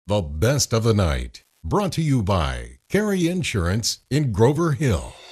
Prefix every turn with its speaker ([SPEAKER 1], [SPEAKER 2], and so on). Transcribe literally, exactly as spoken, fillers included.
[SPEAKER 1] The best of the night, brought to you by Carey Insurance in Grover Hill.